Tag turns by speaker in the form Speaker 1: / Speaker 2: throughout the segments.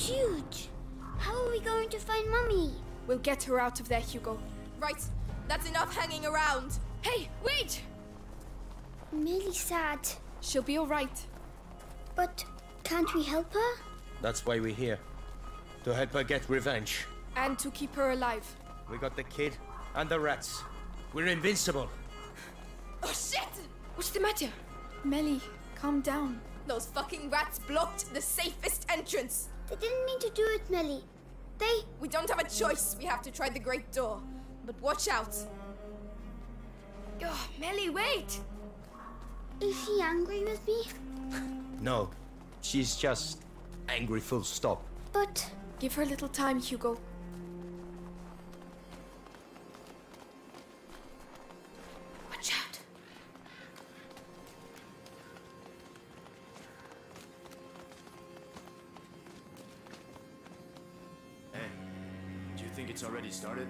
Speaker 1: huge. How are we going to find Mummy?
Speaker 2: We'll get her out of there, Hugo.
Speaker 3: Right, that's enough hanging around.
Speaker 2: Hey, wait!
Speaker 1: I'm really sad.
Speaker 2: She'll be alright.
Speaker 1: But can't we help her?
Speaker 4: That's why we're here. To help her get revenge.
Speaker 2: And to keep her alive.
Speaker 4: We got the kid and the rats. We're invincible.
Speaker 3: Oh shit!
Speaker 2: What's the matter? Melly, calm down.
Speaker 3: Those fucking rats blocked the safest entrance.
Speaker 1: They didn't mean to do it, Melly.
Speaker 3: We don't have a choice. We have to try the great door. But watch out.
Speaker 2: Oh, Melly, wait!
Speaker 1: Is she angry with me?
Speaker 4: No, she's just angry full stop.
Speaker 1: But...
Speaker 2: Give her a little time, Hugo. Watch out.
Speaker 5: Hey, do you think it's already started?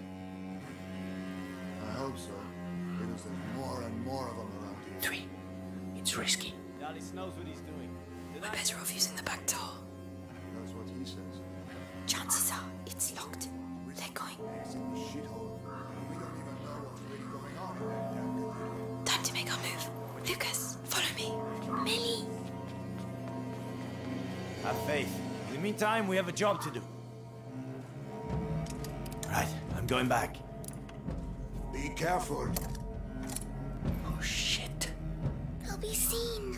Speaker 6: I hope so, because there's more and more of them around here.
Speaker 4: 3. It's risky.
Speaker 5: Dallas knows what he's doing.
Speaker 2: We're better off using the back door.
Speaker 6: That's what he says.
Speaker 2: Chances are it's locked. They're going.
Speaker 6: It's in the shithole. We don't even know what's really going on in that damn cathedral.
Speaker 2: Time to make our move. Lucas, follow me. Melly.
Speaker 5: Have faith. In the meantime, we have a job to do. Right, I'm going back.
Speaker 6: Be careful.
Speaker 4: Oh shit.
Speaker 1: They'll be seen.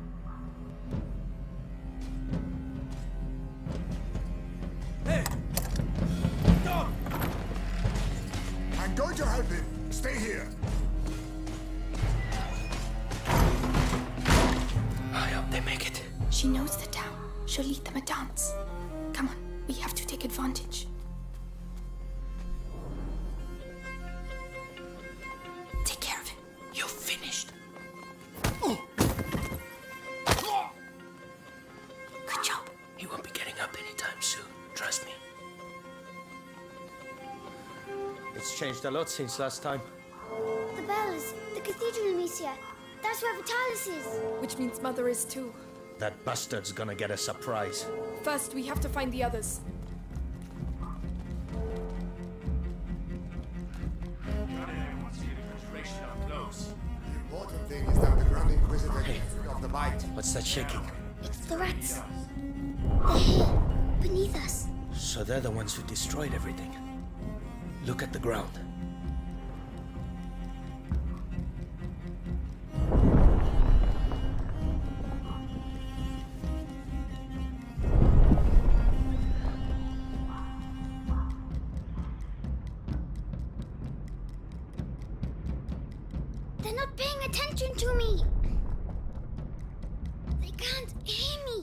Speaker 5: Hey! Stop!
Speaker 6: I'm going to help him. Stay here.
Speaker 4: I hope they make it.
Speaker 2: She knows the town. She'll lead them a dance. Come on, we have to take advantage. Take care of him. You're finished. Good job.
Speaker 4: He won't be getting up anytime soon. Trust me. It's changed a lot since last time.
Speaker 1: The bells, the cathedral, Amicia. That's where Vitalis is.
Speaker 2: Which means Mother is too.
Speaker 4: That bastard's gonna get a surprise.
Speaker 2: First, we have to find the others.
Speaker 6: The important thing is that the Grand Inquisitor gets rid of the bite.
Speaker 4: What's that shaking?
Speaker 1: It's the rats. They're here, beneath us.
Speaker 4: So they're the ones who destroyed everything. Look at the ground.
Speaker 1: They're not paying attention to me. They can't hear me.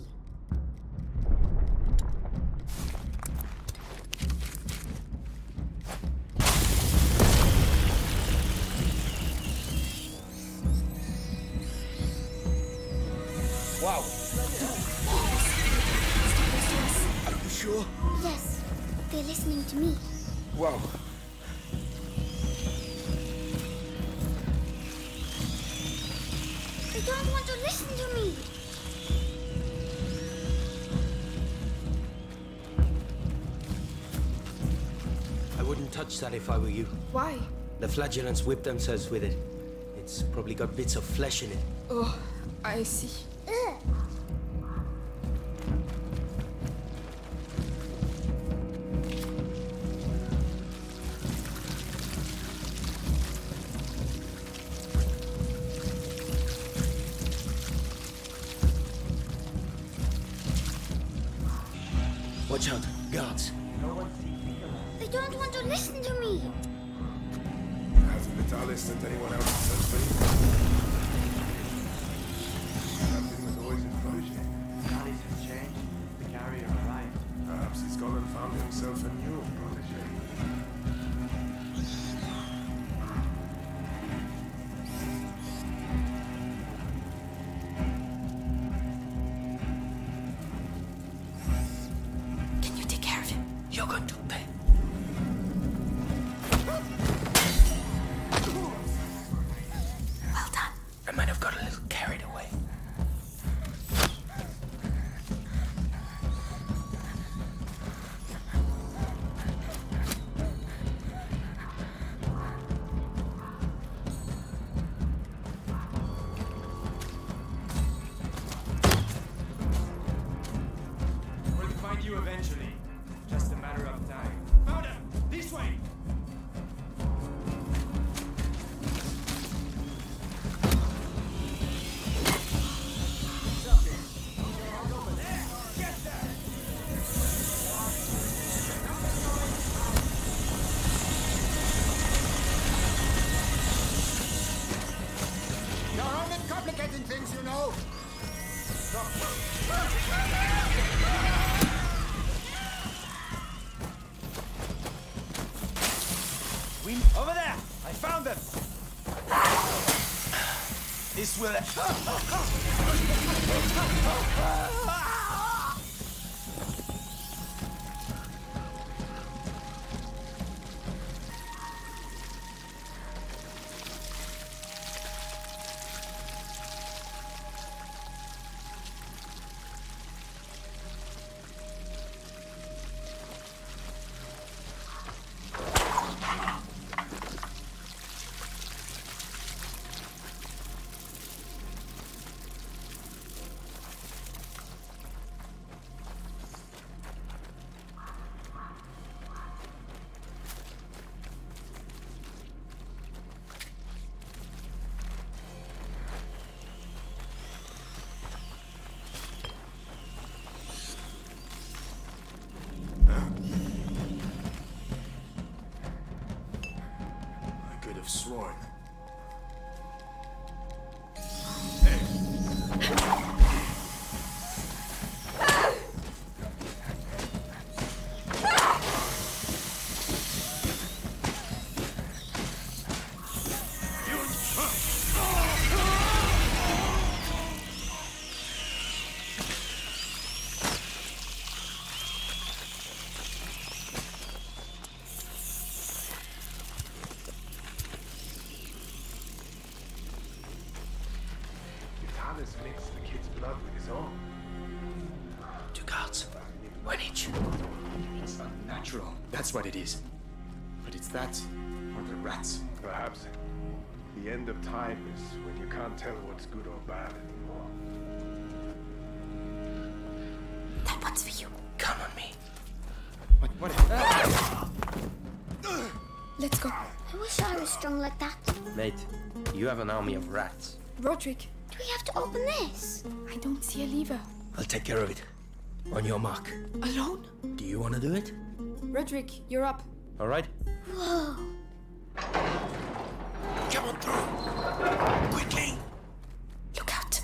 Speaker 4: Wow. Are you sure?
Speaker 1: Yes, they're listening to me.
Speaker 4: Wow.
Speaker 1: They don't want to listen to me.
Speaker 4: I wouldn't touch that if I were you.
Speaker 2: Why?
Speaker 4: The flagellants whip themselves with it. It's probably got bits of flesh in it.
Speaker 2: Oh, I see.
Speaker 1: Ugh.
Speaker 4: Watch out, guards.
Speaker 1: They don't want to listen to me.
Speaker 6: Has Vitalis sent anyone else to search for you? Captain was always in front.
Speaker 5: Dallas has changed. The carrier arrived.
Speaker 6: Perhaps he's gone and found himself a new protege.
Speaker 2: Can you take care of him?
Speaker 4: You're going to pay.
Speaker 2: Well done.
Speaker 4: I might have got a little carried away.
Speaker 6: You're only complicating things, you know.
Speaker 5: Over there! I found them! This will...
Speaker 6: Sworn.
Speaker 7: Vitalis mixed the kid's blood with his own.
Speaker 4: 2 guards. 1 each.
Speaker 8: It's unnatural. That's what it is. But it's that, or the rats.
Speaker 7: Perhaps the end of time is when you can't tell what's good or bad anymore.
Speaker 2: That one's for you.
Speaker 4: Come on me.
Speaker 8: What?
Speaker 2: Let's go.
Speaker 1: I wish I was strong like that.
Speaker 4: Mate, you have an army of rats.
Speaker 2: Roderick,
Speaker 1: Do we have to open this?
Speaker 2: I don't see a lever.
Speaker 4: I'll take care of it. On your mark.
Speaker 2: Alone?
Speaker 4: Do you want to do it?
Speaker 3: Roderick, you're up.
Speaker 4: All right?
Speaker 1: Whoa.
Speaker 4: Come on through. Quickly.
Speaker 2: Look out.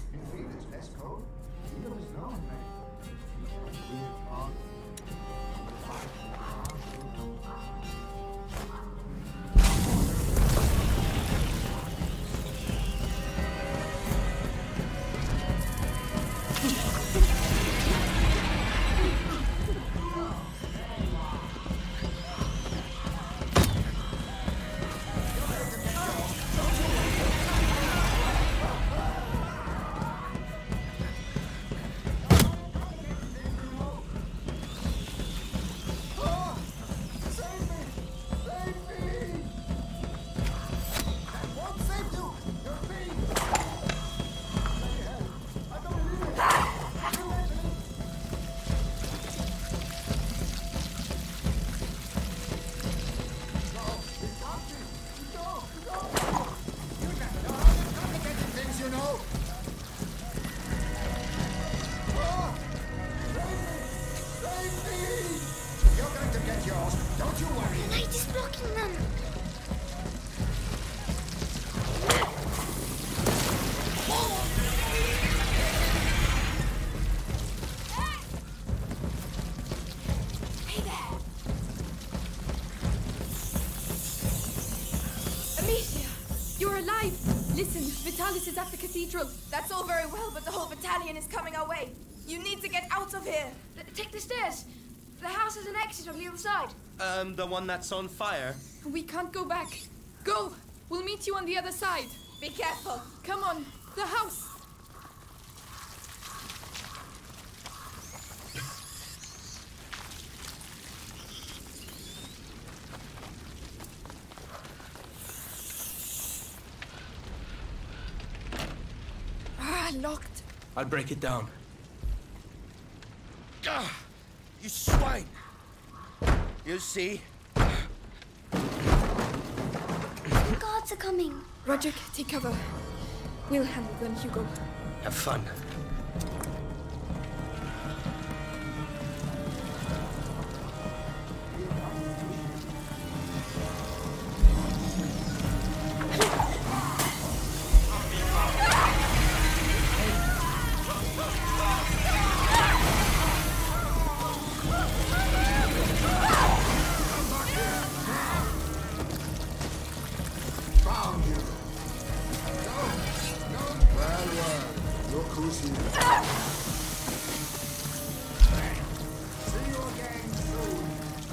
Speaker 3: Listen, Vitalis is at the cathedral. That's all very well, but the whole battalion is coming our way. You need to get out of here.
Speaker 9: Take the stairs. The house has an exit on the other side.
Speaker 4: The one that's on fire.
Speaker 3: We can't go back. Go! We'll meet you on the other side. Be careful. Come on, the house.
Speaker 2: Locked.
Speaker 4: I'll break it down. Ah, you swine! You see?
Speaker 1: The guards are coming.
Speaker 2: Roderick, take cover. We'll handle them, Hugo.
Speaker 4: Have fun.
Speaker 6: See you again soon.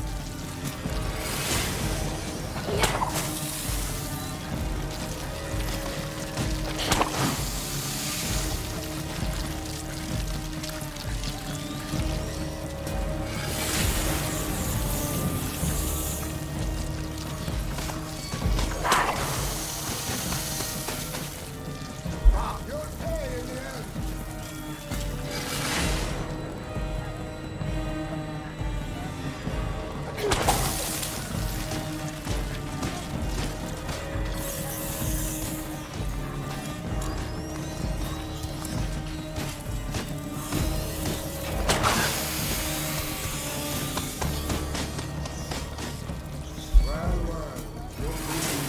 Speaker 6: You're paid in the end. Well, you're busy.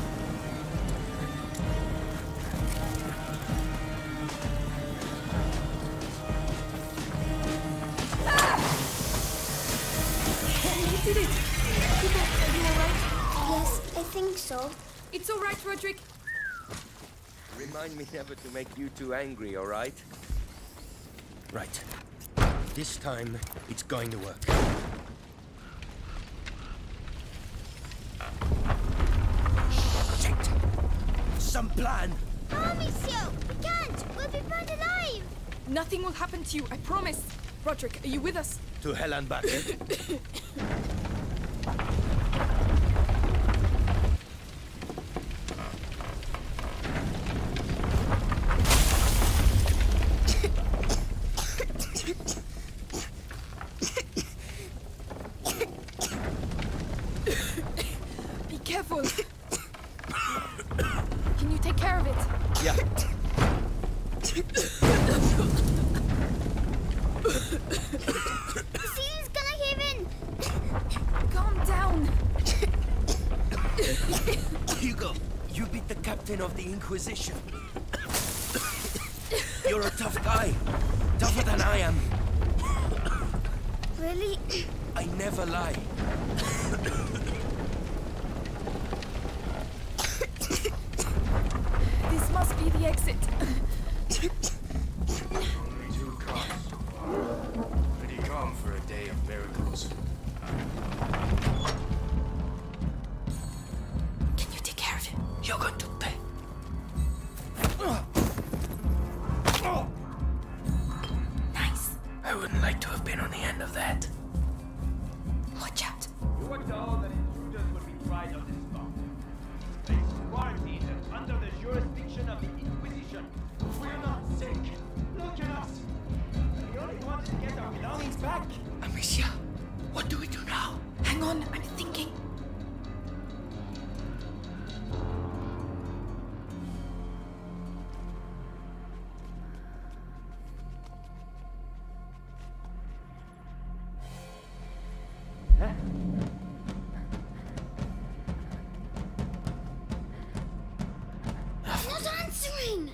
Speaker 3: You did it! People, are you alright?
Speaker 1: Yes, I think so.
Speaker 3: It's alright, Roderick.
Speaker 4: Remind me never to make you too angry, all right? Right. This time, it's going to work. Shit! Some plan!
Speaker 1: Oh, monsieur! We can't! We'll be burned alive!
Speaker 3: Nothing will happen to you, I promise. Roderick, are you with us?
Speaker 4: To hell and back.
Speaker 3: Be careful. Can you take care of it?
Speaker 4: Yeah.
Speaker 1: The ceiling's gonna cave in!
Speaker 3: Calm down.
Speaker 4: Hugo, you beat the captain of the Inquisition. You're a tough guy. Tougher than I am.
Speaker 1: Really?
Speaker 4: I never lie.
Speaker 3: This must be the exit.
Speaker 8: Only 2 cops. Pretty calm for a day of miracles.
Speaker 2: Can you take care of him?
Speaker 4: You're going to pay.
Speaker 2: Nice.
Speaker 4: I wouldn't like to have been on the end of that.
Speaker 2: Watch out.
Speaker 5: You were told that intruders would be tried on this spot. They quarantined them under the jurisdiction of the Inquisition. We're not sick. Look at us. We only wanted to get our belongings back.
Speaker 4: Amicia, what do we do now?
Speaker 2: Hang on, I'm thinking.
Speaker 1: Not answering!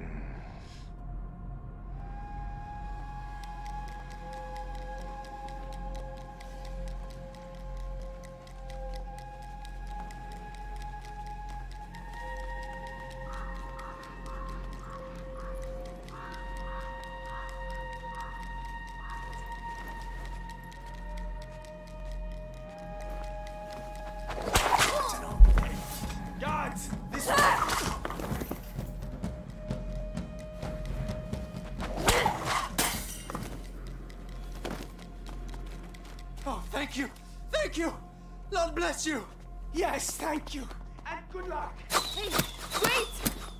Speaker 5: Guards! This way!
Speaker 8: Oh, thank you! Thank you! Lord bless you! Yes, thank you!
Speaker 5: And good luck!
Speaker 3: Hey, wait!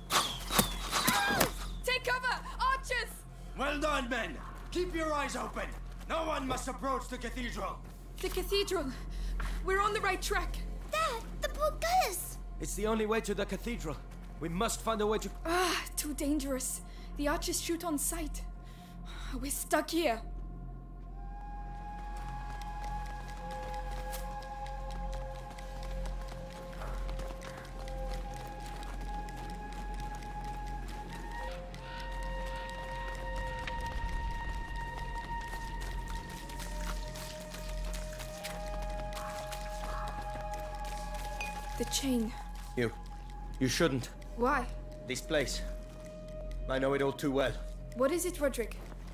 Speaker 3: Take cover! Archers!
Speaker 8: Well done, men! Keep your eyes open! No one must approach the cathedral!
Speaker 3: The cathedral. We're on the right track.
Speaker 1: There! The portcullis!
Speaker 4: It's the only way to the cathedral. We must find a way to...
Speaker 3: Ah, too dangerous. The archers shoot on sight. We're stuck here. The chain.
Speaker 4: You shouldn't.
Speaker 3: Why?
Speaker 4: This place. I know it all too well.
Speaker 3: What is it, Roderick?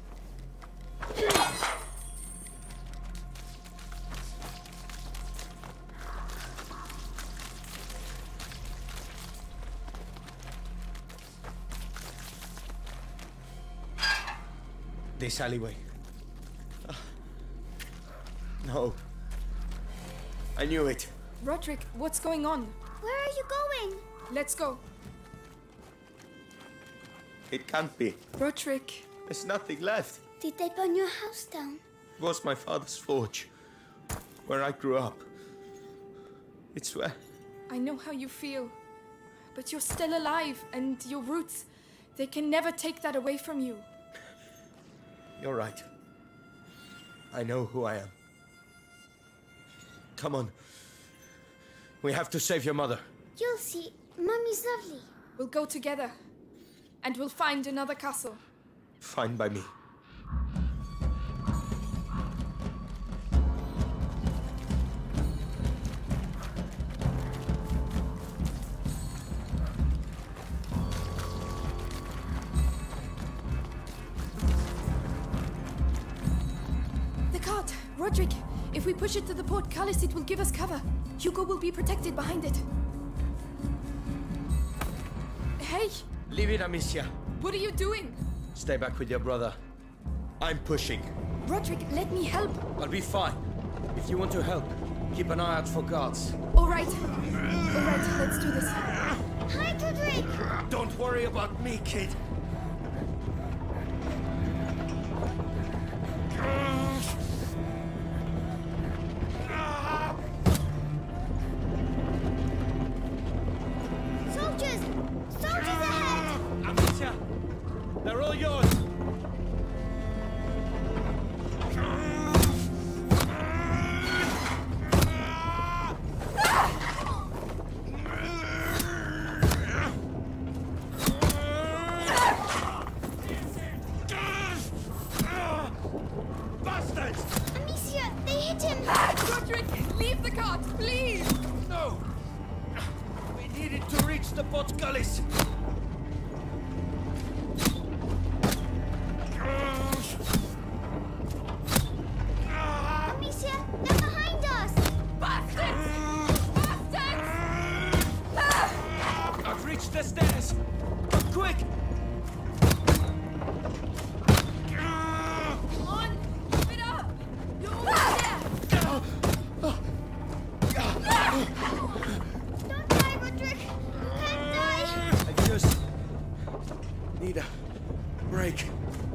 Speaker 4: This alleyway. No. I knew it.
Speaker 3: Roderick, what's going on?
Speaker 1: Where are you going?
Speaker 3: Let's go.
Speaker 4: It can't be.
Speaker 3: Roderick.
Speaker 4: There's nothing left.
Speaker 1: Did they burn your house down?
Speaker 4: It was my father's forge, where I grew up. It's where...
Speaker 3: I know how you feel, but you're still alive, and your roots, they can never take that away from you.
Speaker 4: You're right. I know who I am. Come on. We have to save your mother.
Speaker 1: You'll see. Mummy's lovely.
Speaker 3: We'll go together, and we'll find another castle.
Speaker 4: Fine by me.
Speaker 3: The cart! Roderick! If we push it to the portcullis, it will give us cover. Hugo will be protected behind it. Hey!
Speaker 4: Leave it, Amicia.
Speaker 3: What are you doing?
Speaker 4: Stay back with your brother. I'm pushing.
Speaker 3: Roderick, let me help.
Speaker 4: I'll be fine. If you want to help, keep an eye out for guards.
Speaker 3: All right. All right, let's do this.
Speaker 1: Hi, Roderick!
Speaker 4: Don't worry about me, kid.
Speaker 1: Soldiers! Soldiers ahead!
Speaker 4: Amicia, they're all yours. Bastards!
Speaker 1: Amicia, they hit him!
Speaker 3: Roderick, leave the cart, please!
Speaker 4: No! We needed to reach the portcullis.
Speaker 1: Amicia, they're behind us!
Speaker 3: Bastards! Bastards!
Speaker 4: I've reached the stairs. Come quick!
Speaker 3: Come on, keep it up! You're almost there!
Speaker 1: Don't die, Roderick! You can't die!
Speaker 4: I just need a break.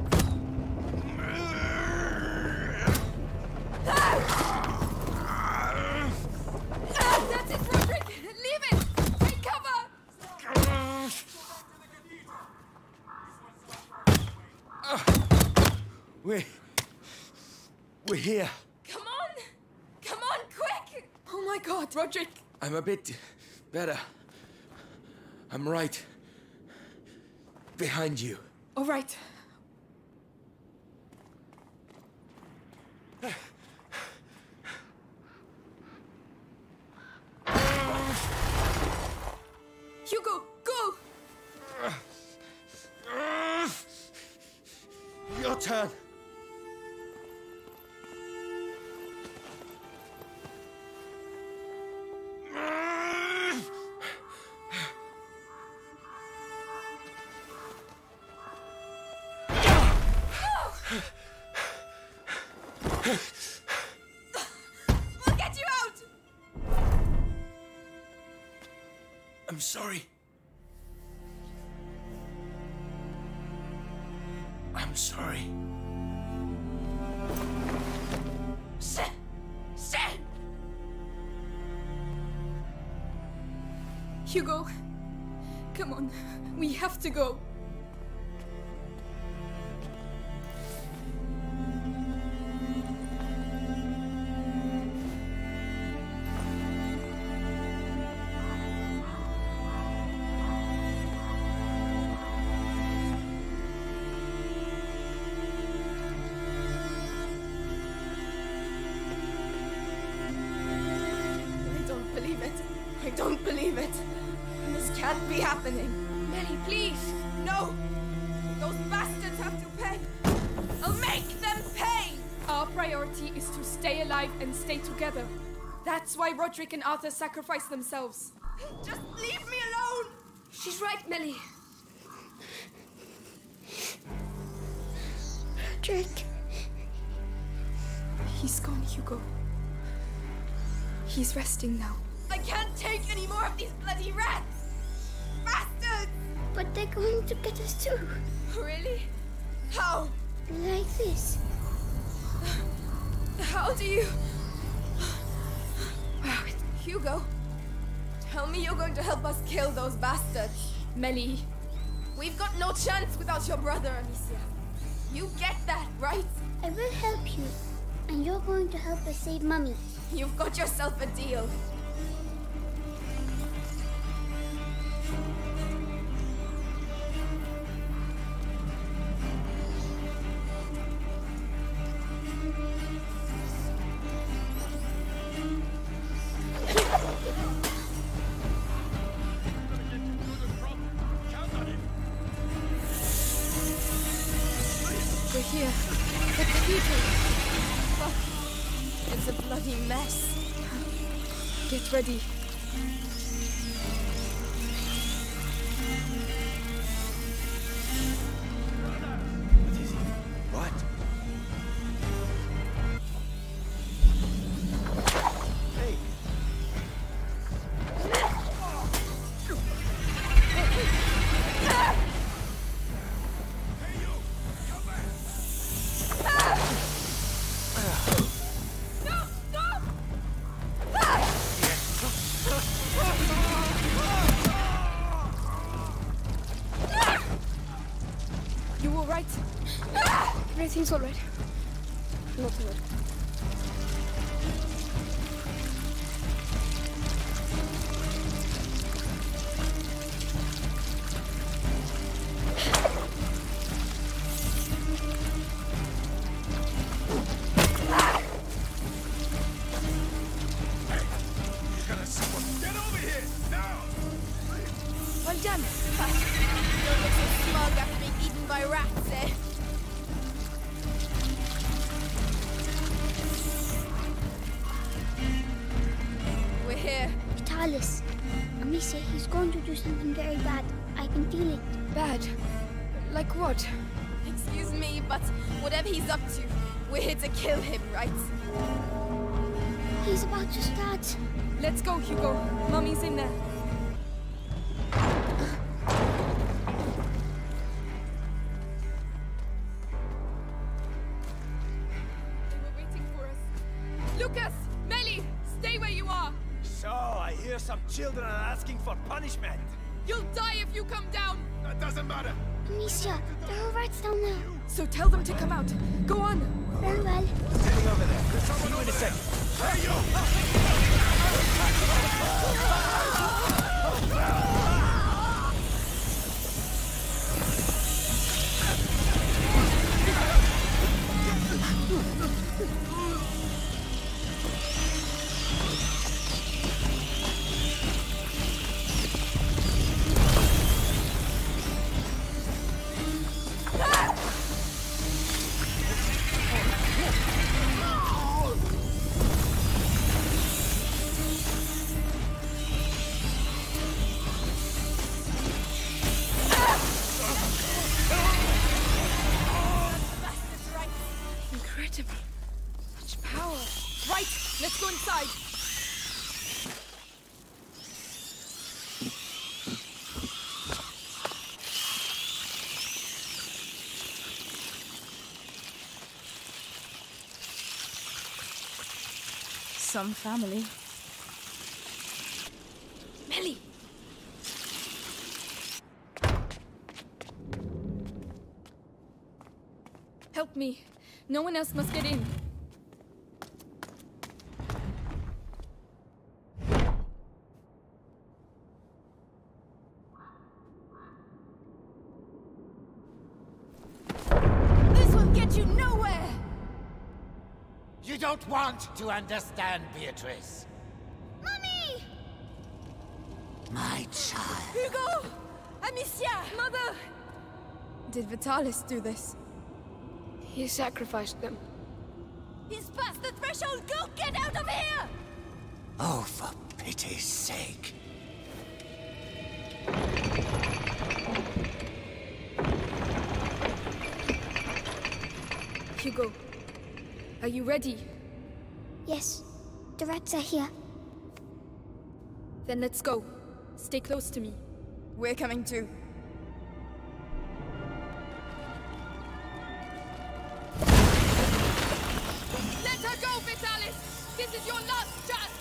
Speaker 3: That's it, Roderick! Leave it! Take cover!
Speaker 4: We're here.
Speaker 3: Come on! Come on, quick! Oh my god, Roderick!
Speaker 4: I'm a bit better. I'm right behind you.
Speaker 3: All right. Hugo, go!
Speaker 4: Your turn.
Speaker 3: We'll get you out!
Speaker 4: I'm sorry. I'm sorry.
Speaker 3: Shit! Hugo, come on. We have to go. I don't believe it. This can't be happening.
Speaker 9: Nelly, please!
Speaker 3: No! Those bastards have to priority is to stay alive and stay together. That's why Roderick and Arthur sacrificed themselves.
Speaker 9: Just leave me alone! She's right, Millie.
Speaker 1: Roderick.
Speaker 3: He's gone, Hugo. He's resting now.
Speaker 9: I can't take any more of these bloody rats! Bastards!
Speaker 1: But they're going to get us too.
Speaker 9: Really? How?
Speaker 1: Like this.
Speaker 9: How do you... Hugo, tell me you're going to help us kill those bastards.
Speaker 3: Melly.
Speaker 9: We've got no chance without your brother, Amicia. You get that, right?
Speaker 1: I will help you. And you're going to help us save Mummy.
Speaker 9: You've got yourself a deal.
Speaker 3: We're here. The cathedral.
Speaker 9: Fuck. It's a bloody mess.
Speaker 3: Get ready.
Speaker 4: What? Hey!
Speaker 3: You all right? Everything's all right. Not all right.
Speaker 5: Get over here! Now!
Speaker 3: Well done.
Speaker 9: Don't look so smug after being eaten by rats, eh? We're here.
Speaker 1: Vitalis. Amicia, he's going to do something very bad. I can feel it.
Speaker 3: Bad. Like what?
Speaker 9: Excuse me, but whatever he's up to, we're here to kill him, right?
Speaker 1: He's about to start.
Speaker 3: Let's go, Hugo. Mummy's in there. They were waiting for us. Lucas! Melly! Stay where you are!
Speaker 5: So, I hear some children are asking for punishment.
Speaker 3: You'll die if you come down!
Speaker 5: That doesn't matter.
Speaker 1: Amicia, there are rats down there.
Speaker 3: So tell them to come out. Go on!
Speaker 1: Very well.
Speaker 5: Heading over there. See you in a second. Hey, you!
Speaker 3: Incredible. Much power. Right, let's go inside. Some family. Melly! Help me. No one else must get in.
Speaker 9: This will get you nowhere!
Speaker 10: You don't want to understand, Beatrice.
Speaker 1: Mummy!
Speaker 10: My child.
Speaker 9: Hugo! Amicia!
Speaker 3: Mother! Did Vitalis do this?
Speaker 2: He sacrificed them.
Speaker 9: He's past the threshold! Go get out of here!
Speaker 10: Oh, for pity's sake.
Speaker 3: Hugo, are you ready?
Speaker 1: Yes, the rats are here.
Speaker 3: Then let's go. Stay close to me.
Speaker 9: We're coming too.
Speaker 3: Let her go, Vitalis! This is your last chance!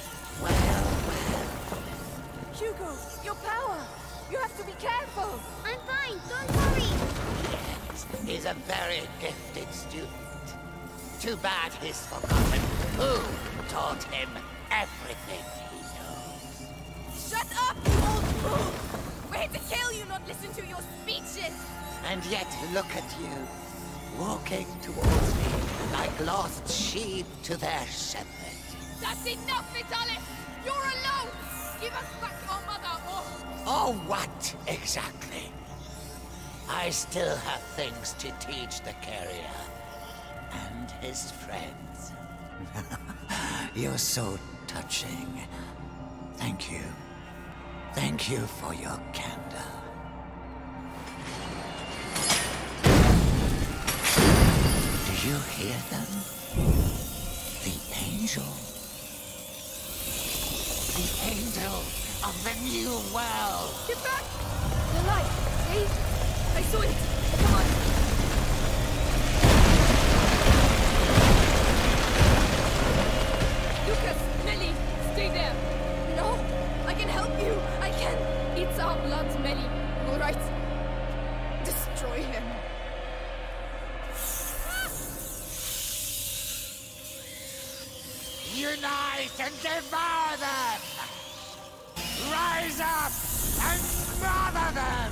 Speaker 9: Hugo, your power! You have to be careful!
Speaker 1: I'm fine, don't worry!
Speaker 10: Yes, he's a very gifted student. Too bad he's forgotten who taught him everything he knows.
Speaker 9: Shut up, you old fool! We're here to kill you, not listen to your speeches!
Speaker 10: And yet look at you, walking towards me like lost sheep to their shepherd.
Speaker 3: That's enough, Vitalis! You're alone! Give us back our mother, or...
Speaker 10: Oh, what exactly? I still have things to teach the carrier and his friends. You're so touching. Thank you. Thank you for your candor. Do you hear them? The angel. The angel of the new world.
Speaker 3: Get back! The light! See? I saw it! Come on! Lucas! Melly! Stay there!
Speaker 9: No! I can help you! I can!
Speaker 3: It's our blood, Melly!
Speaker 9: Alright. Destroy him.
Speaker 10: Unite and devour them! Rise up and smother them!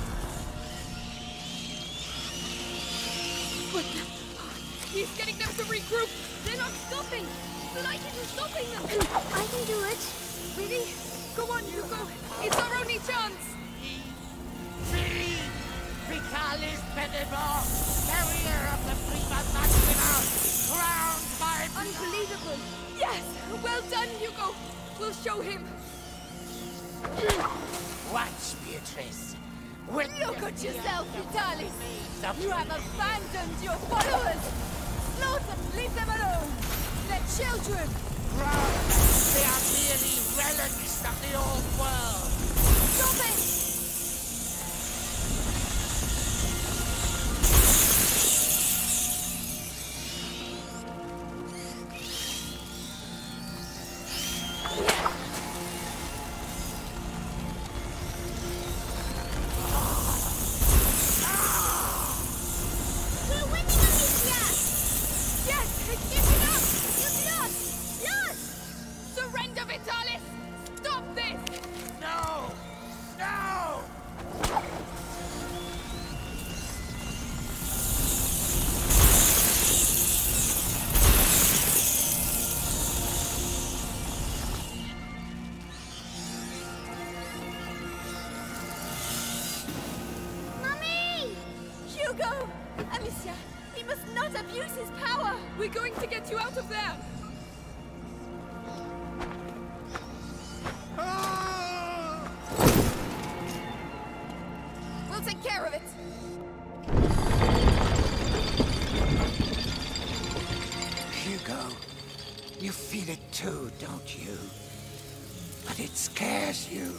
Speaker 3: But... he's getting them to regroup! They're not stopping! The light isn't stopping them!
Speaker 1: I can do it.
Speaker 3: Really? Go on, Hugo! It's our only chance!
Speaker 10: See! Vitalis Benevol, carrier of the Prima Maxima, crowned by...
Speaker 3: Unbelievable! Yes! Well done, Hugo! We'll show him!
Speaker 10: Watch, Beatrice. Witness
Speaker 9: Look at yourself, Vitalis!
Speaker 10: the
Speaker 9: You have abandoned your followers! Slaughter, leave them alone! They're children!
Speaker 10: crown. They are merely relics of the old world.
Speaker 9: Stop it! Hugo! Amicia, he must not abuse his power!
Speaker 3: We're going to get you out of there!
Speaker 9: We'll take care of it!
Speaker 10: Hugo, you feel it too, don't you? But it scares you.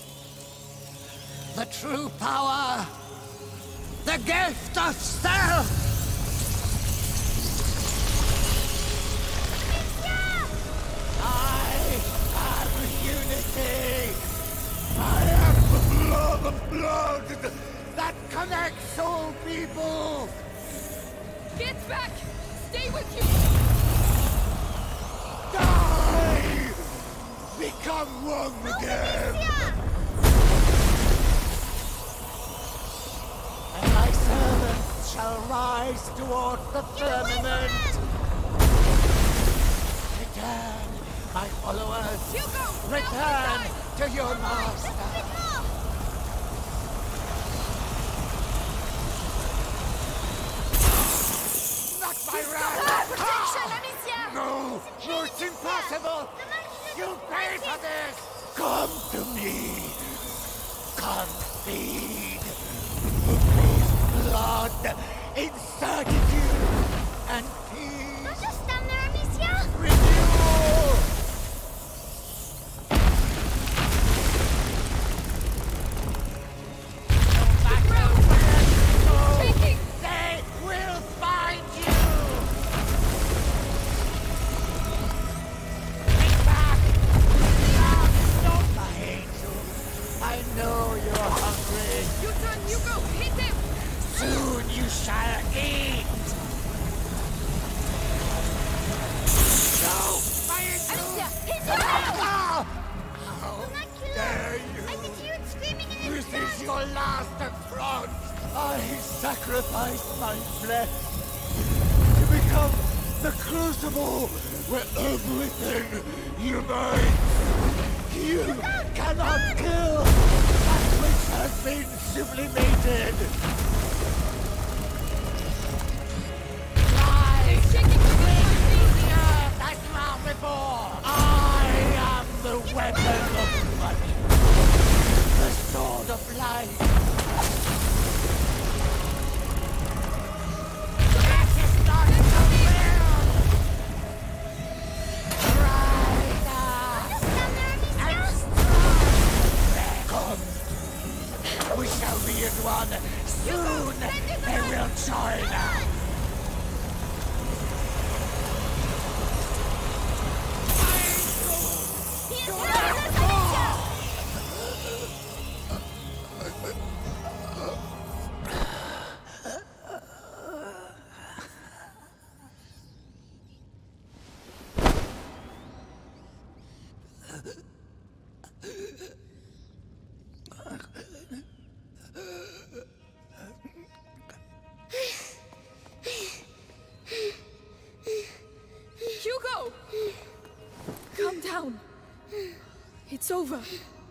Speaker 10: The true power! The gift of self! I am unity! I am the blood that connects all people!
Speaker 3: Get back! Stay with you!
Speaker 10: Die! Become one again! And my servants shall rise toward the firmament! Return, my followers!
Speaker 3: Hugo!
Speaker 10: Return to your master! Not my
Speaker 3: She's got
Speaker 10: wrath!
Speaker 3: her protection, Amicia!
Speaker 10: No! No, it's impossible! You pay for this! Come to me! Come feed! His blood inside you and peace!
Speaker 1: Don't just stand there, Amicia!
Speaker 10: Renewal! They will find you! Take back! Don't, my angel! I know you're hungry!
Speaker 3: You turn, Hugo! Hit him!
Speaker 10: Soon you shall eat! No! My angel!
Speaker 3: Amicia, hit him!
Speaker 10: Ah!
Speaker 1: Will not kill
Speaker 10: Dare
Speaker 1: her!
Speaker 10: you!
Speaker 1: I can hear it screaming in its
Speaker 10: This is your last affront! I sacrificed my flesh to become the crucible where everything unites! You cannot kill that which has been sublimated! Rise! Clean the earth as long before! I am the weapon of money! The sword of life! This is not the will! Rise up! And strike! Come! We shall be in one! Soon they will join us!
Speaker 3: Hugo! Calm down. It's over.